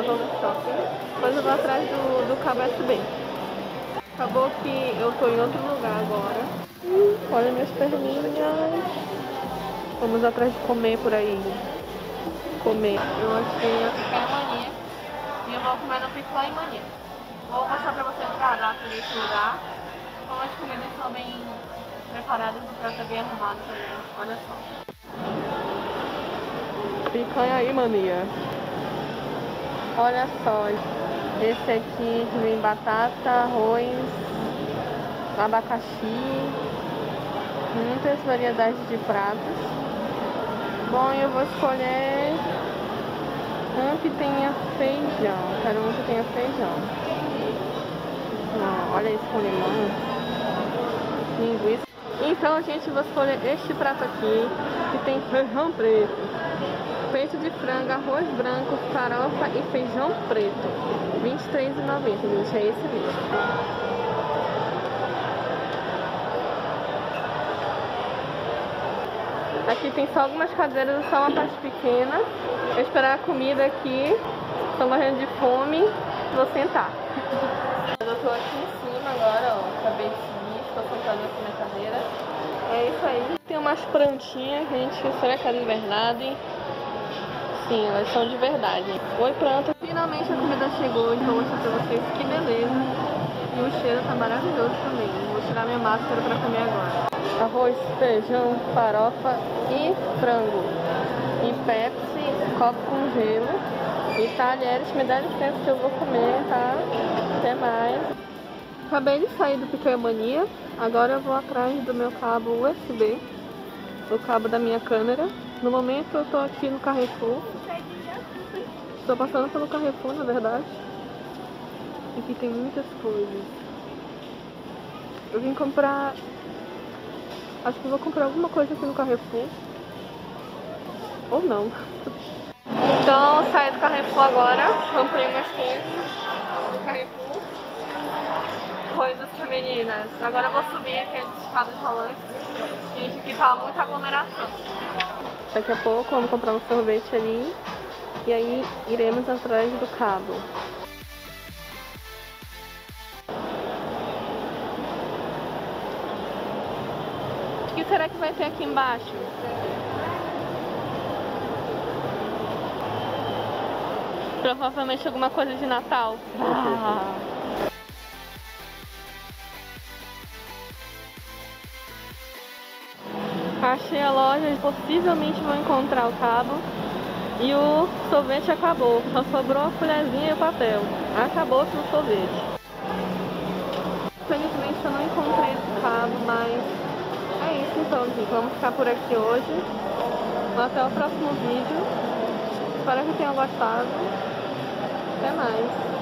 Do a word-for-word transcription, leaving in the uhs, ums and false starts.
vou no shopping. Depois eu vou atrás do, do cabo U S B. Acabou que eu tô em outro lugar agora. Hum, olha minhas perninhas. Vamos atrás de comer por aí. Comer. Eu achei a Picanha Mania. E eu vou comer no Picanha Mania. Vou mostrar pra vocês o cardápio desse lugar. Como as comidas são bem preparadas e o prato é bem arrumado também. Olha só. Picanha e Mania. Olha só. Esse aqui vem batata, arroz, abacaxi, muitas variedades de pratos. Bom, eu vou escolher um que tenha feijão. Quero um que tenha feijão. Não, olha isso com limão, linguiça. Então, gente, vou escolher este prato aqui, que tem feijão preto, peito de frango, arroz branco, farofa e feijão preto. vinte e três reais e noventa centavos, gente, é esse mesmo. Aqui tem só algumas cadeiras, só uma parte pequena. Vou esperar a comida aqui. Estou morrendo de fome. Vou sentar. Eu tô aqui em cima agora, ó. Acabei de subir, estou sentada aqui na cadeira. É isso aí. Tem umas plantinhas, gente. Será que é de verdade? Sim, elas são de verdade. Oi, planta. Finalmente a comida chegou, então vou mostrar pra vocês que beleza. E o cheiro tá maravilhoso também. Vou tirar minha máscara pra comer agora. Arroz, feijão, farofa e frango. E Pepsi, copo com gelo. E talheres, me dá licença que eu vou comer, tá? Até mais. Acabei de sair do Picanha Mania. Agora eu vou atrás do meu cabo U S B. O cabo da minha câmera. No momento eu tô aqui no Carrefour. Estou passando pelo Carrefour, na verdade. Aqui tem muitas coisas. Eu vim comprar... Acho que vou comprar alguma coisa aqui no Carrefour. Ou não. Então, saí do Carrefour agora. Comprei umas coisas no Carrefour. Coisas femininas. Agora eu vou subir aqueles escadas rolantes. Gente, aqui tá muita aglomeração. Daqui a pouco vamos comprar um sorvete ali. E aí iremos atrás do cabo. O que será que vai ter aqui embaixo? Provavelmente alguma coisa de Natal. Ah. Achei a loja, possivelmente vou encontrar o cabo. E o sorvete acabou, só sobrou a colherzinha e o papel. Acabou-se o sorvete. Infelizmente eu não encontrei esse cabo, mas é isso então, gente. Vamos ficar por aqui hoje. Até o próximo vídeo. Espero que tenham gostado. Até mais.